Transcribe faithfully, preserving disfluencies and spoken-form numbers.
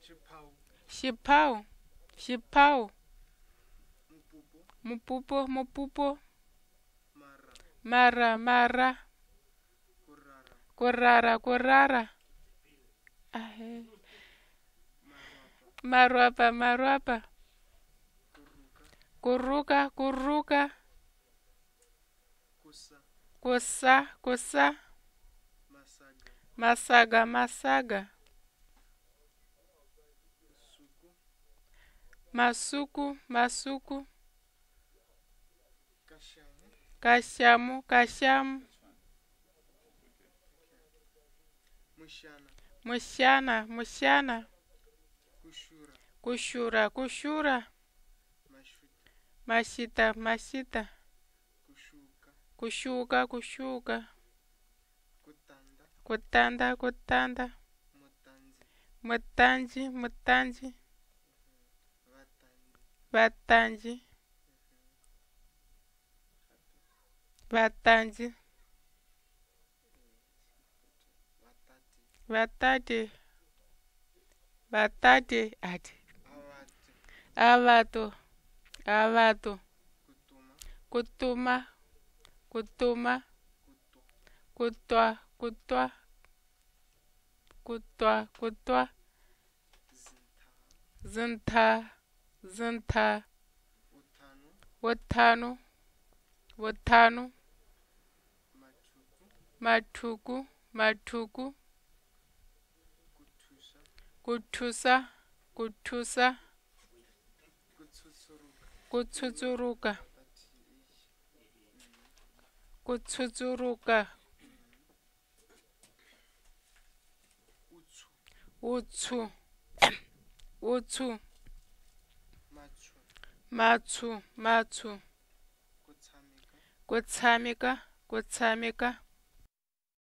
Xiphawu, xiphawu. Mupupo, mupupo. Mara, mara. Kurara, kurara. Ahe. Marwapa, marwapa. Kuruka, kuruka. Kusa, kusa. Masaga, masaga. Masuku, masuku. Kashamu, kashamu. Mushana, mushana. Kushura, kushura. Mashita, mashita. Kushuka, kushuka. Kutanda, kutanda. Mutanji, mutanji. Batanji. Batanji. Batate. Batate. Ati. Avato. Avato. Kutuma. Kutuma. Kutwa. Kutwa. Kutwa. Kutwa. Zinta. Zinta. Watano. Watano. Matuku. Matuku. Kutusa. Kutusa. Kutsuzuruka. Kutsuzuruka. Utsu. Utsu. Matsu. Matsu. Kutsamika. Kutsamika.